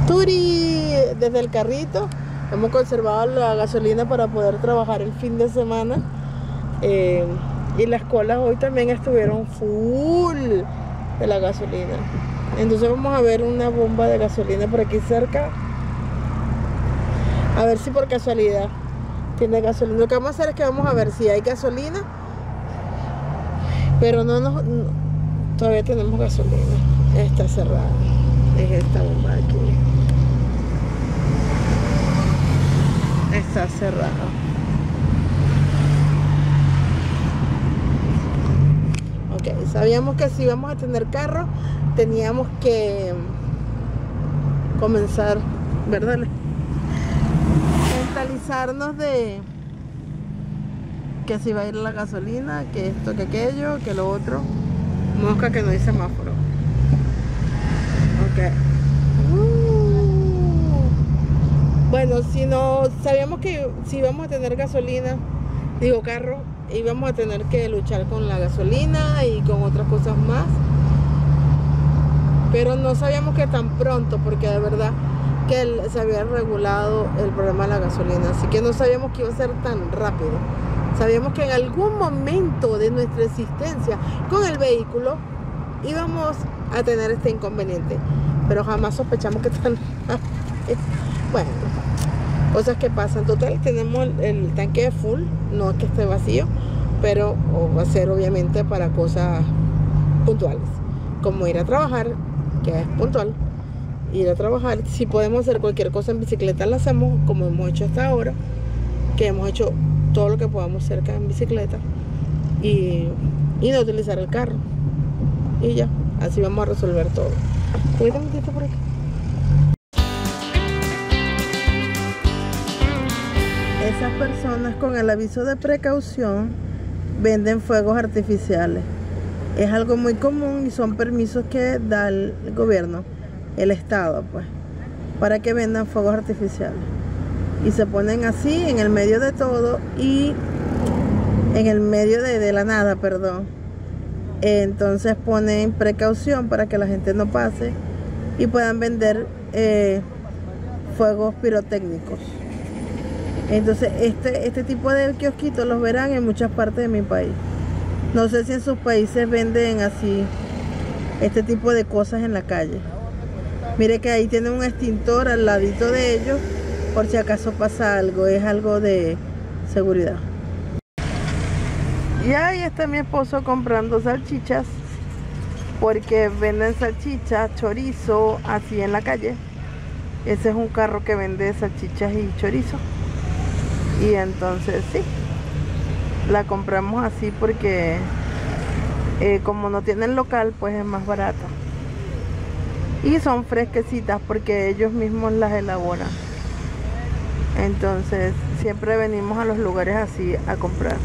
Turi, desde el carrito hemos conservado la gasolina para poder trabajar el fin de semana. Y las colas hoy también estuvieron full de la gasolina. Entonces vamos a ver una bomba de gasolina por aquí cerca. A ver si por casualidad tiene gasolina. Lo que vamos a hacer es que vamos a ver si hay gasolina. Pero todavía tenemos gasolina. Está cerrada. Es esta bomba de aquí. Está cerrada. Ok, sabíamos que si íbamos a tener carro, teníamos que comenzar, ¿verdad? Mentalizarnos de que si va a ir la gasolina, que esto, que aquello, que lo otro. Mosca que no hay semáforo. Ok. Bueno, si no, sabíamos que si íbamos a tener gasolina, digo carro, íbamos a tener que luchar con la gasolina y con otras cosas más. Pero no sabíamos que tan pronto, porque de verdad que se había regulado el problema de la gasolina. Así que no sabíamos que iba a ser tan rápido. Sabíamos que en algún momento de nuestra existencia con el vehículo íbamos a tener este inconveniente. Pero jamás sospechamos que tan rápido. Bueno, cosas que pasan. Total, tenemos el tanque full, no es que esté vacío, pero va a ser obviamente para cosas puntuales, como ir a trabajar, que es puntual. Ir a trabajar, si podemos hacer cualquier cosa en bicicleta, la hacemos, como hemos hecho hasta ahora, que hemos hecho todo lo que podamos cerca en bicicleta y no utilizar el carro. Y ya, así vamos a resolver todo. Cuídate un poquito por aquí. Esas personas con el aviso de precaución venden fuegos artificiales. Es algo muy común y son permisos que da el gobierno, el estado, pues, para que vendan fuegos artificiales. Y se ponen así en el medio de todo y en el medio de la nada, perdón. Entonces ponen precaución para que la gente no pase y puedan vender fuegos pirotécnicos. Entonces este tipo de kiosquitos los verán en muchas partes de mi país. No sé si en sus países venden así este tipo de cosas en la calle. Mire que ahí tiene un extintor al ladito de ellos por si acaso pasa algo, es algo de seguridad. Y ahí está mi esposo comprando salchichas, porque venden salchichas, chorizo, así en la calle. Ese es un carro que vende salchichas y chorizo. Y entonces sí, la compramos así porque como no tienen local, pues es más barata. Y son fresquecitas porque ellos mismos las elaboran. Entonces siempre venimos a los lugares así a comprar.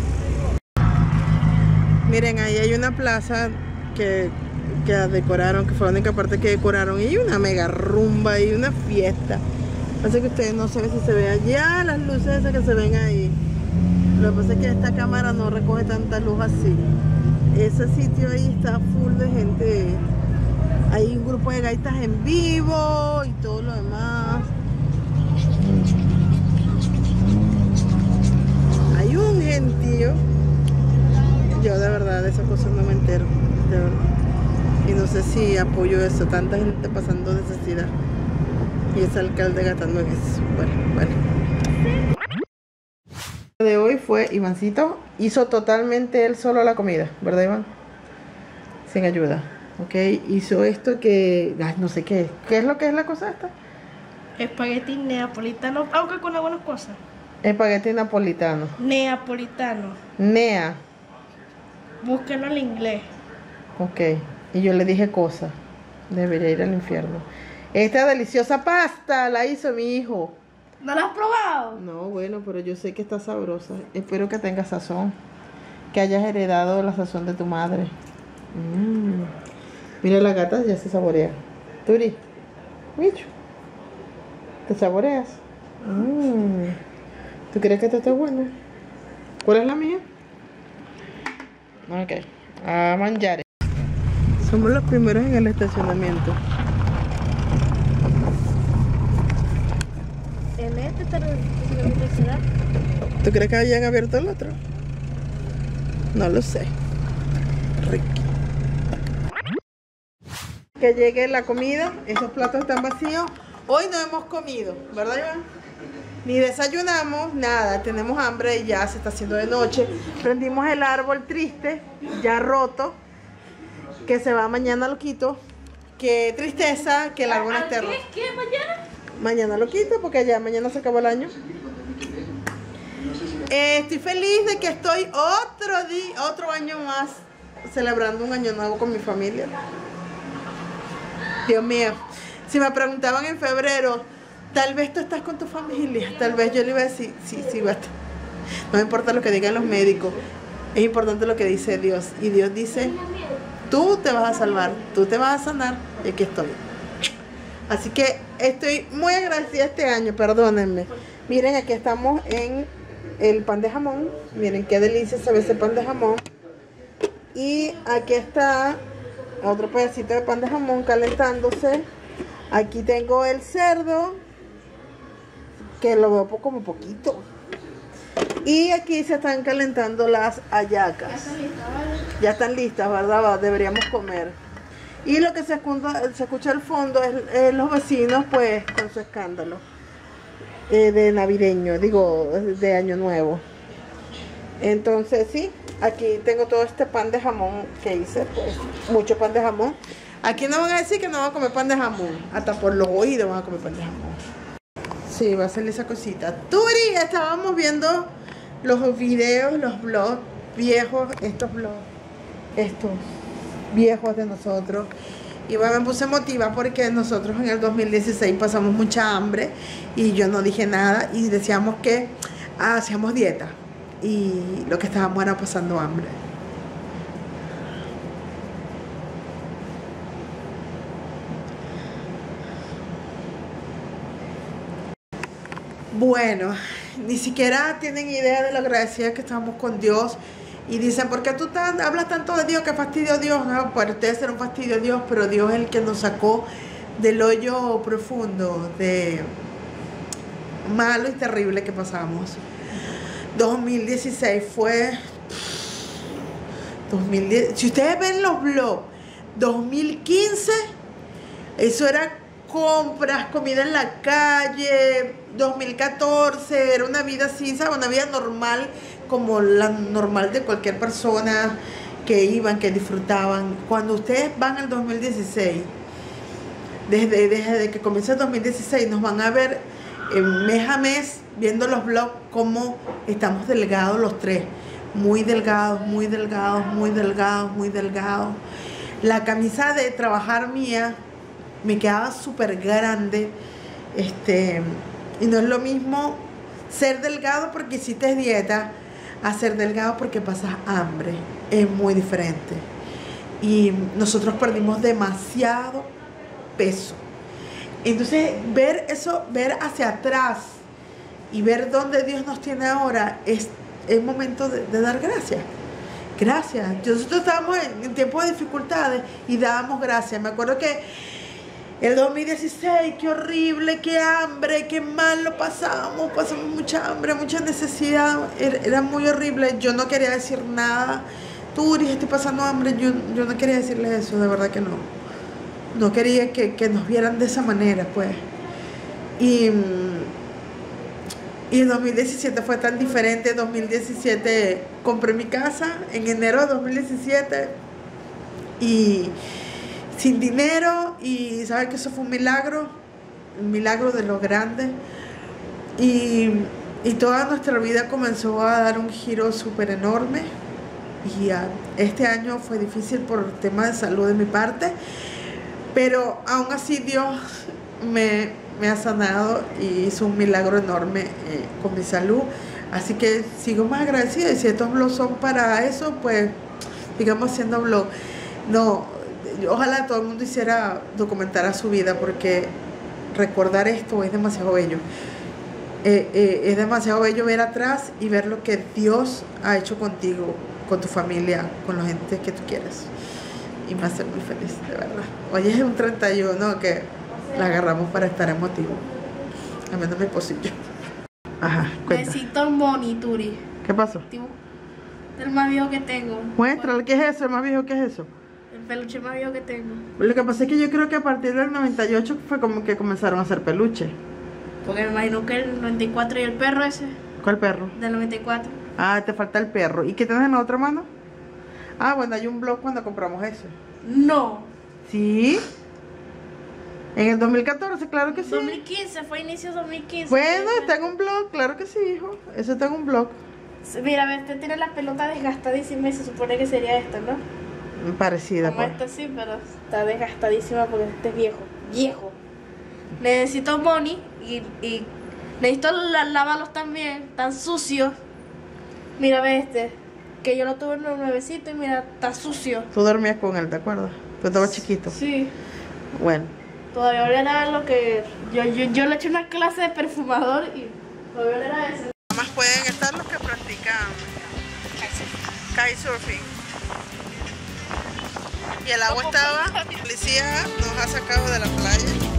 Miren, ahí hay una plaza que decoraron, que fue la única parte que decoraron. Y hay una mega rumba y una fiesta. Parece que ustedes no saben si se ve allá las luces esas que se ven ahí. Lo que pasa es que esta cámara no recoge tanta luz así. Ese sitio ahí está full de gente. Hay un grupo de gaitas en vivo y todo lo demás. Hay un gentío. Yo de verdad de esas cosas no me entero, de verdad. Y no sé si apoyo eso, tanta gente pasando necesidad. Y ese alcalde gastando en eso. Bueno. De hoy fue Ivancito. Hizo totalmente él solo la comida, ¿verdad, Iván? Sin ayuda. Ok, hizo esto que... Ay, no sé qué es. ¿Qué es lo que es la cosa esta? Espagueti neapolitano, aunque con algunas cosas. Espagueti napolitano. Neapolitano. Nea. Búsquenlo en inglés. Ok, y yo le dije cosas. Debería ir al infierno. Esta deliciosa pasta la hizo mi hijo. ¿No la has probado? No, bueno, pero yo sé que está sabrosa. Espero que tenga sazón. Que hayas heredado la sazón de tu madre. Mira, la gata ya se saborea. Turi, Micho, ¿te saboreas? ¿Tú crees que esta está buena? ¿Cuál es la mía? Ok, a mangiare. Somos los primeros en el estacionamiento. estar haciendo mi tercera. ¿Tú crees que hayan abierto el otro? No lo sé. Ricky. Que llegue la comida. Esos platos están vacíos. Hoy no hemos comido, ¿verdad, Iván? Ni desayunamos, nada. Tenemos hambre y ya se está haciendo de noche. Prendimos el árbol triste, ya roto, que se va mañana, lo quito. Qué tristeza que el árbol esté roto. ¿Qué mañana? Mañana lo quito porque ya mañana se acabó el año. Estoy feliz de que estoy otro año más celebrando un año nuevo con mi familia. Dios mío, si me preguntaban en febrero, tal vez tú estás con tu familia, tal vez yo le iba a decir, sí, va a estar. No me importa lo que digan los médicos, es importante lo que dice Dios. Y Dios dice, tú te vas a salvar, tú te vas a sanar, y aquí estoy. Así que estoy muy agradecida este año, perdónenme. Miren, aquí estamos en el pan de jamón. Miren qué delicia se ve ese pan de jamón. Y aquí está otro pedacito de pan de jamón calentándose. Aquí tengo el cerdo, que lo veo como poquito. Y aquí se están calentando las hallacas. Ya están listas, ¿verdad? Deberíamos comer. Y lo que se escucha al fondo es los vecinos, pues, con su escándalo de navideño, digo, de año nuevo. Entonces, sí, aquí tengo todo este pan de jamón que hice, pues, mucho pan de jamón. Aquí no van a decir que no van a comer pan de jamón, hasta por los oídos van a comer pan de jamón. Sí, va a salir esa cosita. Turi, estábamos viendo los videos, los vlogs viejos, estos viejos de nosotros. Y bueno, me puse emotiva porque nosotros en el 2016 pasamos mucha hambre y yo no dije nada y decíamos que hacíamos dieta y lo que estábamos era pasando hambre. Bueno, ni siquiera tienen idea de lo agradecida que estamos con Dios. Y dicen, ¿por qué tú hablas tanto de Dios? ¿Qué fastidio Dios? No, para ustedes será un fastidio Dios, pero Dios es el que nos sacó del hoyo profundo, de malo y terrible que pasamos. 2016 fue... 2010, si ustedes ven los vlogs, 2015, eso era compras, comida en la calle. 2014 era una vida así, ¿sabes? Una vida normal, como la normal de cualquier persona que iban, que disfrutaban. Cuando ustedes van al 2016, desde que comienza el 2016, nos van a ver mes a mes viendo los vlogs cómo estamos delgados los tres. Muy delgados, muy delgados, muy delgados, muy delgados. La camisa de trabajar mía me quedaba súper grande. Y no es lo mismo ser delgado porque hiciste dieta a ser delgado porque pasas hambre. Es muy diferente. Y nosotros perdimos demasiado peso. Entonces, ver eso, ver hacia atrás y ver dónde Dios nos tiene ahora, es momento de dar gracias. Gracias. Nosotros estábamos en tiempos de dificultades y dábamos gracias. Me acuerdo que el 2016, qué horrible, qué hambre, qué mal lo pasamos mucha hambre, mucha necesidad, era muy horrible. Yo no quería decir nada. Turi, estoy pasando hambre. Yo no quería decirles eso, de verdad que no. No quería que nos vieran de esa manera, pues. Y el 2017 fue tan diferente. 2017 compré mi casa en enero de 2017 y sin dinero, y sabes que eso fue un milagro de lo grande, y toda nuestra vida comenzó a dar un giro súper enorme. Y este año fue difícil por tema de salud de mi parte, pero aún así Dios me ha sanado y hizo un milagro enorme con mi salud. Así que sigo más agradecida, y si estos vlogs son para eso, pues sigamos haciendo vlogs. No, ojalá todo el mundo hiciera documentar a su vida, porque recordar esto es demasiado bello. Es demasiado bello ver atrás y ver lo que Dios ha hecho contigo, con tu familia, con la gente que tú quieres. Y me hace muy feliz, de verdad. Hoy es un 31 que la agarramos para estar emotivo. A menos mi pocillo. Ajá, cuenta. Necesito un monituri. ¿Qué pasó? El más viejo que tengo. Muéstrale, ¿qué es eso? ¿El más viejo qué es eso? El peluche más viejo que tengo. Lo que pasa es que yo creo que a partir del 98 fue como que comenzaron a hacer peluche. Porque me imagino que el 94 y el perro ese. ¿Cuál perro? Del 94. Ah, te falta el perro. ¿Y qué tienes en la otra mano? Ah, bueno, hay un blog cuando compramos eso. No. ¿Sí? En el 2014, claro que sí. 2015, fue inicio 2015. Bueno, está en un blog, claro que sí, hijo. Eso está en un blog. Mira, este tiene la pelota desgastadísima y se supone que sería esta, ¿no? Parecida, Como pues. esta sí, pero está desgastadísima porque este es viejo. Viejo. Necesito money y necesito lavarlos también, tan sucios. Mira, ve este. Que yo lo tuve en un nuevecito y mira, está sucio. Tú dormías con él, ¿te acuerdas? Tú estabas chiquito. Sí. Bueno. Todavía olera lo que... Yo le eché una clase de perfumador y todavía olera eso. Más pueden estar los que practican kitesurfing. Y el agua estaba, la policía nos ha sacado de la playa.